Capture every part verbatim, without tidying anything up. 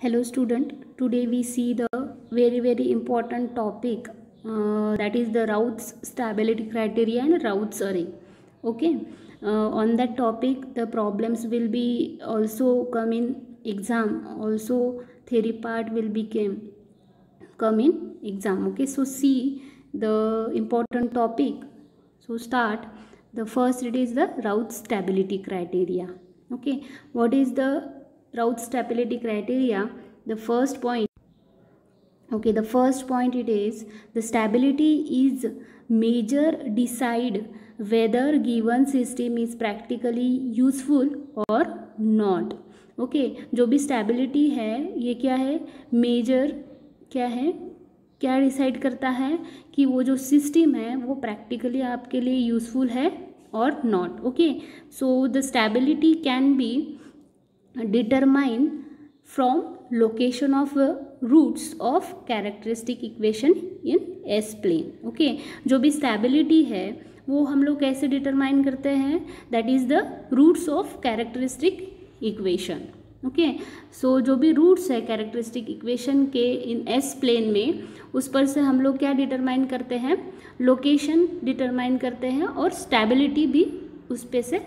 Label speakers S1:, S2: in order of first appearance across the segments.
S1: Hello student, today we see the very very important topic uh, that is the Routh's stability criteria and Routh's array. Okay, uh, on that topic the problems will be also come in exam, also theory part will be came come in exam. Okay, so see the important topic. So start. The first it is the Routh's stability criteria. Okay, what is the Routh's stability criteria? The first point, okay, the first point it is the stability is measure decide whether given system is practically useful or not. Okay okay, जो भी stability है ये क्या है, major क्या है, क्या decide करता है कि वो जो सिस्टम है वो प्रैक्टिकली आपके लिए यूजफुल है और not. Okay, so the stability can be determine from location of roots of characteristic equation in S plane. Okay, जो भी स्टेबिलिटी है वो हम लोग कैसे डिटरमाइन करते हैं, that is the roots of characteristic equation. Okay, so जो भी रूट्स है कैरेक्टरिस्टिक इक्वेशन के इन एस प्लेन में, उस पर से हम लोग क्या डिटरमाइन करते हैं, लोकेशन डिटरमाइन करते हैं और स्टेबिलिटी भी उस पे से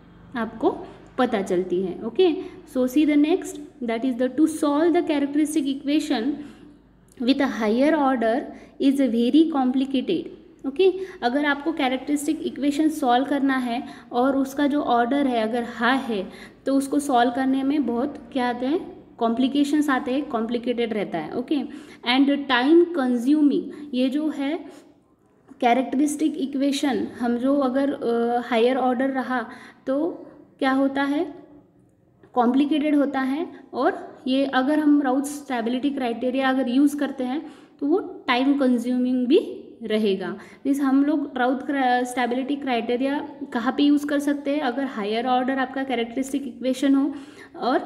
S1: आपको पता चलती है. Okay, so C the next, that is the to solve the characteristic equation with a higher order is very complicated. Okay okay? अगर आपको कैरेक्टरिस्टिक इक्वेशन सॉल्व करना है और उसका जो ऑर्डर है अगर हाई है तो उसको सॉल्व करने में बहुत क्या आते हैं, कॉम्प्लिकेशंस आते हैं, कॉम्प्लिकेटेड रहता है. ओके, एंड टाइम कंज्यूमिंग, ये जो है कैरेक्टरिस्टिक इक्वेशन हम जो अगर हायर uh, ऑर्डर रहा तो क्या होता है, कॉम्प्लिकेटेड होता है. और ये अगर हम राउथ्स स्टेबिलिटी क्राइटेरिया अगर यूज़ करते हैं तो वो टाइम कंज्यूमिंग भी रहेगा. मीन्स हम लोग राउथ स्टेबिलिटी क्राइटेरिया कहाँ पे यूज़ कर सकते हैं, अगर हायर ऑर्डर आपका कैरेक्टरिस्टिक इक्वेशन हो, और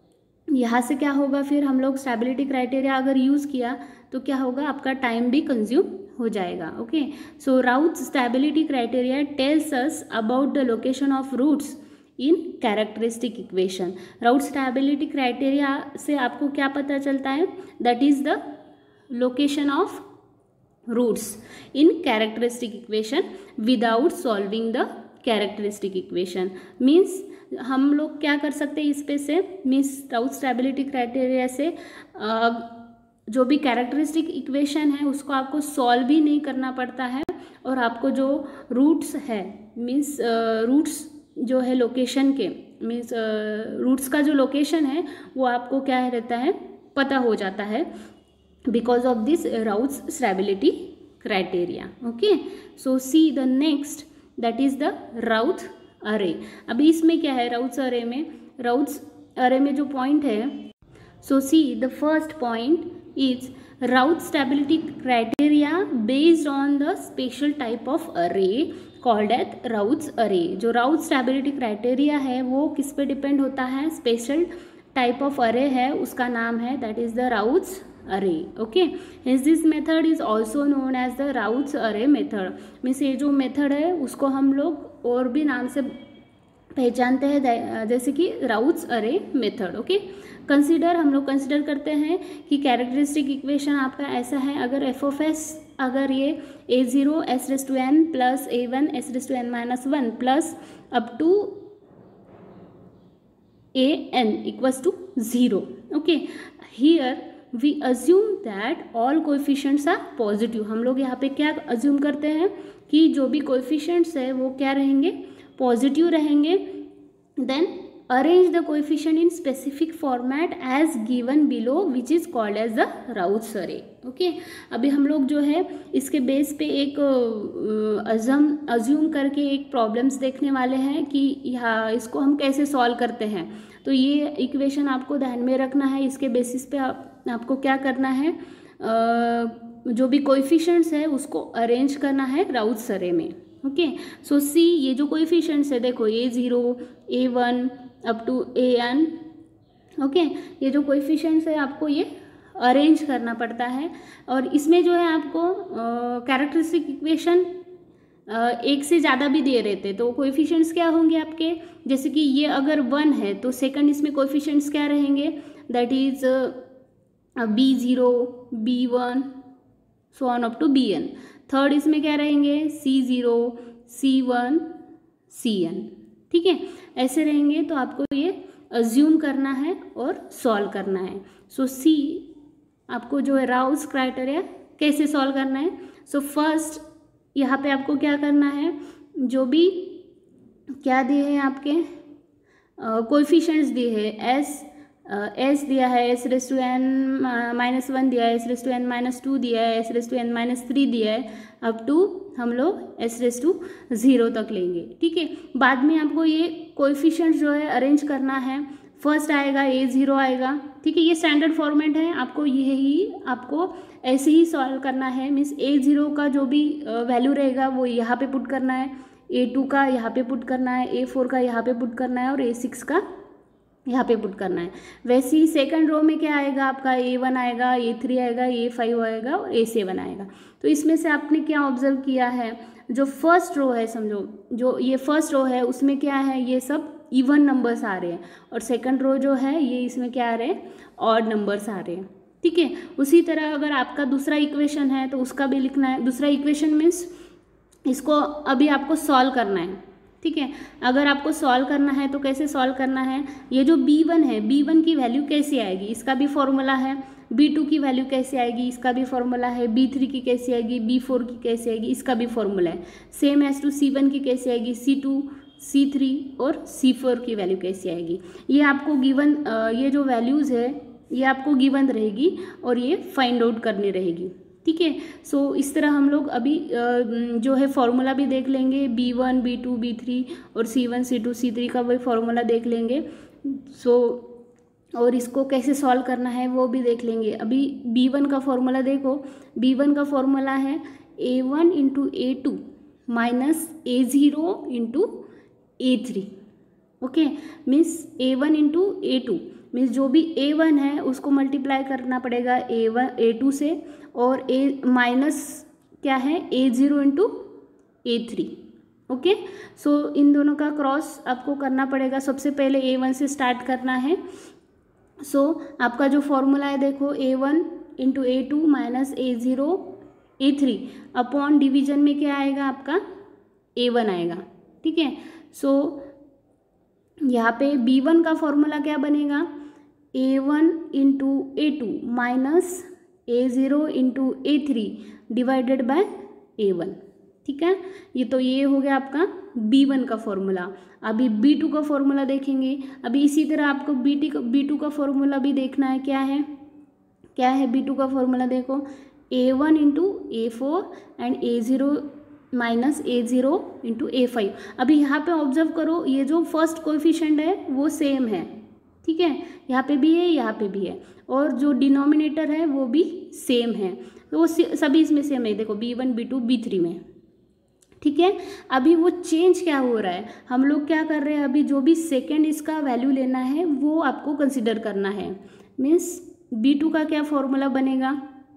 S1: यहाँ से क्या होगा, फिर हम लोग स्टेबिलिटी क्राइटेरिया अगर यूज़ किया तो क्या होगा, आपका टाइम भी कंज्यूम हो जाएगा. Okay, so Routh stability criteria tells us about the location of roots in characteristic equation. Routh stability criteria से आपको क्या पता चलता है, that is the location of roots in characteristic equation without solving the characteristic equation. Means हम लोग क्या कर सकते हैं इस पे से, मीन्स राउथ स्टेबिलिटी क्राइटेरिया से आ, जो भी कैरेक्टरिस्टिक इक्वेशन है उसको आपको सॉल्व भी नहीं करना पड़ता है, और आपको जो रूट्स है, मीन्स रूट्स जो है लोकेशन के, मीन्स रूट्स का जो लोकेशन है वो आपको क्या रहता है, पता हो जाता है, because of this Routh's stability criteria. Okay, so see the next, that is the Routh array. अभी इसमें क्या है, Routh's array में, Routh's array में जो point है, so see the first point is Routh stability criteria based on the special type of array called as Routh's array. जो Routh stability criteria है वो किस पे डिपेंड होता है, स्पेशल टाइप ऑफ अरे है, उसका नाम है that is the Routh's array. Okay, hence this method is also known as the Routh's array method. Means ये जो मेथड है उसको हम लोग और भी नाम से पहचानते हैं, जैसे कि Routh's array method. Okay, consider हम लोग कंसीडर करते हैं कि कैरेक्टरिस्टिक इक्वेशन आपका ऐसा है, अगर एफ ऑफ एस, अगर ये A zero S raise to N plus A one S raise to N minus one plus up to A N equals to zero. Okay, here we assume that all coefficients are positive. हम लोग यहाँ पे क्या assume करते हैं कि जो भी coefficients है वो क्या रहेंगे, positive रहेंगे. then arrange the coefficient in specific format as given below which is called as the Routh's array. Okay, अभी हम लोग जो है इसके बेस पे एक अजम अज्यूम करके एक प्रॉब्लम्स देखने वाले हैं कि यहाँ इसको हम कैसे सॉल्व करते हैं. तो ये इक्वेशन आपको ध्यान में रखना है, इसके बेसिस पे आप आपको क्या करना है, आ, जो भी कोएफिशिएंट्स है उसको अरेंज करना है Routh's array में. ओके, सो सी ये जो कोएफिशिएंट्स है, देखो A zero A one up to A N. Okay, ये जो कोएफिशिएंट्स है आपको ये अरेंज करना पड़ता है, और इसमें जो है आपको कैरेक्टरिस्टिक इक्वेशन एक से ज़्यादा भी दे रहे थे तो कोएफिशिएंट्स क्या होंगे आपके, जैसे कि ये अगर वन है तो सेकंड इसमें कोएफिशिएंट्स क्या रहेंगे, that is B zero, B one, so on up to B N. Third इसमें क्या रहेंगे, C zero, C one, C N. ठीक है, ऐसे रहेंगे। तो आपको ये अज्यूम करना है और सॉल्व करना है। सो so, सी आपको जो है राउस क्राइटेरिया कैसे सॉल्व करना है। सो फर्स्ट यहाँ पे आपको क्या करना है, जो भी क्या दिए हैं आपके कोएफिशिएंट्स दिए हैं, एस एस दिया है, S raise to N minus one दिया है, S raise to N minus two दिया है, S raise to N minus three दिया है, अप टू हम लोग एस रेस टू ज़ीरो तक लेंगे। ठीक है, बाद में आपको ये कोएफिशिएंट्स जो है अरेंज करना है। फर्स्ट आएगा ए ज़ीरो आएगा। ठीक है, ये स्टैंडर्ड फॉर्मेट है, आपको यही आपको ऐसे ही सॉल्व करना है। मीन्स ए ज़ीरो का जो भी वैल्यू रहेगा वो यहाँ पे पुट करना है, ए टू का यहाँ पे पुट करना है, ए फोर का यहाँ पे पुट करना है और ए सिक्स का यहाँ पे पुट करना है। वैसे ही सेकंड रो में क्या आएगा आपका, ए वन आएगा, ए थ्री आएगा, ए फाइव आएगा और ए सेवन आएगा। तो इसमें से आपने क्या ऑब्जर्व किया है, जो फर्स्ट रो है, समझो जो ये फर्स्ट रो है उसमें क्या है, ये सब इवन नंबर्स आ रहे हैं और सेकंड रो जो है ये इसमें क्या आ रहे हैं, ऑड नंबर्स आ रहे हैं। ठीक है, उसी तरह अगर आपका दूसरा इक्वेशन है तो उसका भी लिखना है। दूसरा इक्वेशन मीन्स इसको अभी आपको सॉल्व करना है। ठीक है, अगर आपको सॉल्व करना है तो कैसे सॉल्व करना है, ये जो बी वन है, बी वन की वैल्यू कैसे आएगी, इसका भी फॉर्मूला है। बी टू की वैल्यू कैसे आएगी, इसका भी फॉर्मूला है। बी थ्री की कैसे आएगी, बी फोर की कैसे आएगी, इसका भी फॉर्मूला है। Same as to C one की कैसे आएगी, सी टू, सी थ्री और सी फोर की वैल्यू कैसे आएगी। ये आपको गिवन, ये जो वैल्यूज़ है ये आपको गिवन रहेगी और ये फाइंड आउट करनी रहेगी। ठीक है, सो इस तरह हम लोग अभी जो है फॉर्मूला भी देख लेंगे, B one, B two, B three और C one, C two, C three का भी फॉर्मूला देख लेंगे। सो और इसको कैसे सॉल्व करना है वो भी देख लेंगे। अभी बी वन का फॉर्मूला देखो, बी वन का फॉर्मूला है A one into A two minus A zero into A three. Okay, means A one into A two means जो भी ए वन है उसको मल्टीप्लाई करना पड़ेगा ए वन ए टू से, और ए माइनस क्या है, A zero into A three. Okay, so इन दोनों का क्रॉस आपको करना पड़ेगा। सबसे पहले ए वन से स्टार्ट करना है। सो so, आपका जो फॉर्मूला है देखो, A one into A two minus A zero A three upon division में क्या आएगा आपका, ए वन आएगा। ठीक है, सो so, यहाँ पे बी वन का फॉर्मूला क्या बनेगा, A one into A two minus A zero into A three divided by A one. ठीक है, ये तो ये हो गया आपका बी वन का फॉर्मूला। अभी बी टू का फॉर्मूला देखेंगे। अभी इसी तरह आपको बी टी का बी टू का फॉर्मूला भी देखना है। क्या है क्या है बी टू का फॉर्मूला देखो, A one into A four and A zero minus A zero into A five. अभी यहाँ पे ऑब्जर्व करो, ये जो फर्स्ट कोएफिशिएंट है वो सेम है। ठीक है, यहाँ पे भी है, यहाँ पे भी है, और जो डिनोमिनेटर है वो भी सेम है। तो वो सभी इसमें सेम है। देखो B one, B two, B three में। ठीक है, अभी वो चेंज क्या हो रहा है, हम लोग क्या कर रहे हैं, अभी जो भी सेकेंड इसका वैल्यू लेना है वो आपको कंसिडर करना है। मीन्स बी टू का क्या फॉर्मूला बनेगा,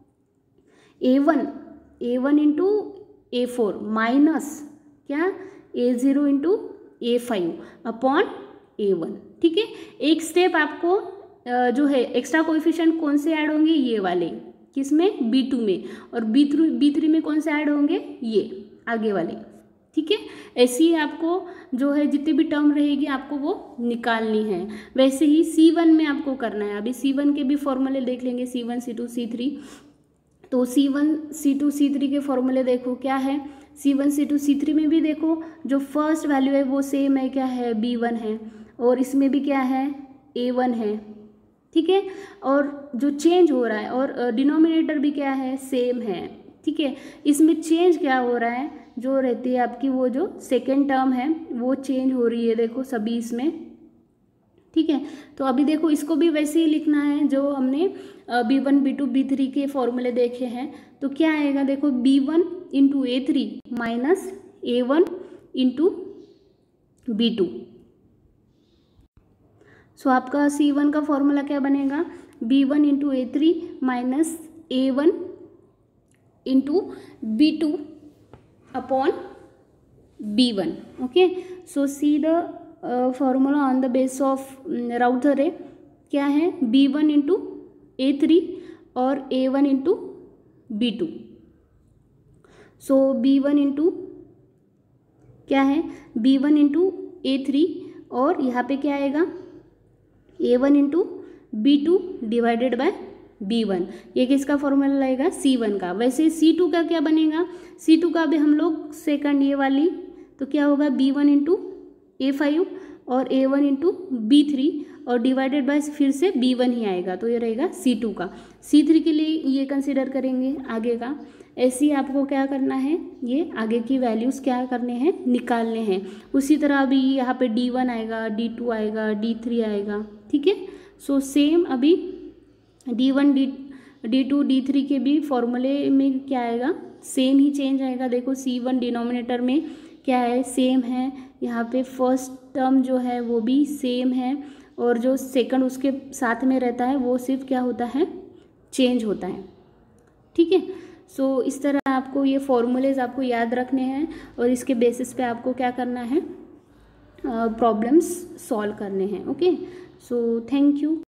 S1: A one A one into A four minus क्या, A zero into A five upon A one. ठीक है, एक स्टेप आपको जो है एक्स्ट्रा कोएफिशिएंट कौन से ऐड होंगे, ये वाले, किसमें, बी टू में, और बी थ्री बी थ्री में कौन से ऐड होंगे, ये आगे वाले। ठीक है, ऐसी ही आपको जो है जितनी भी टर्म रहेगी आपको वो निकालनी है। वैसे ही सी वन में आपको करना है। अभी सी वन के भी फॉर्मूले देख लेंगे, C one, C two, C three. तो C one, C two, C three के फॉर्मूले देखो क्या है, C one, C two, C three में भी देखो जो फर्स्ट वैल्यू है वो सेम है, क्या है, बी वन है, और इसमें भी क्या है, ए वन है। ठीक है, और जो चेंज हो रहा है और डिनोमिनेटर भी क्या है, सेम है। ठीक है, इसमें चेंज क्या हो रहा है, जो रहती है आपकी वो जो सेकेंड टर्म है वो चेंज हो रही है, देखो सभी इसमें। ठीक है, तो अभी देखो इसको भी वैसे ही लिखना है जो हमने B one, B two, B three के फॉर्मूले देखे हैं। तो क्या आएगा, देखो B one into A three minus A one into B two. So आपका सी वन का फॉर्मूला क्या बनेगा, B one into A three minus A one into B two upon B one. Okay, so C the formula on the base of Routh array. क्या है, B one into A three और A one into B two. So B one into क्या है, B one into A three और यहाँ पे क्या आएगा, A one into B two divided by B one. ये किसका फॉर्मूला लगेगा, सी वन का. वैसे सी टू का क्या बनेगा, सी टू का भी हम लोग सेकंड ये वाली, तो क्या होगा, B one into A five और A one into B three और डिवाइडेड बाय फिर से बी वन ही आएगा, तो ये रहेगा सी टू का. सी थ्री के लिए ये कंसिडर करेंगे आगे का. ऐसे ही आपको क्या करना है, ये आगे की वैल्यूज़ क्या करने हैं, निकालने हैं. उसी तरह अभी यहाँ पे डी वन आएगा, डी टू आएगा, डी थ्री आएगा. ठीक है, सो सेम अभी D one D D two D three के भी फॉर्मूले में क्या आएगा, सेम ही चेंज आएगा. देखो सी वन डिनोमिनेटर में क्या है, सेम है. यहाँ पे फर्स्ट टर्म जो है वो भी सेम है और जो सेकंड उसके साथ में रहता है वो सिर्फ क्या होता है, चेंज होता है. ठीक है, सो so, इस तरह आपको ये फॉर्मूलेज आपको याद रखने हैं और इसके बेसिस पे आपको क्या करना है, प्रॉब्लम्स सॉल्व करने हैं. Okay, so thank you.